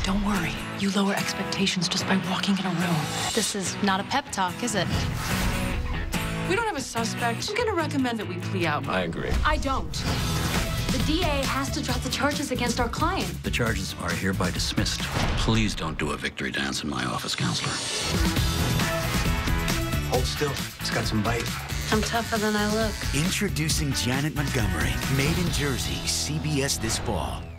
Don't worry. You lower expectations just by walking in a room. This is not a pep talk, is it? We don't have a suspect. I'm gonna recommend that we plea out. I agree. I don't. The DA has to drop the charges against our client. The charges are hereby dismissed. Please don't do a victory dance in my office, counselor. Hold still. It's got some bite. I'm tougher than I look. Introducing Janet Montgomery, made in Jersey, CBS this fall.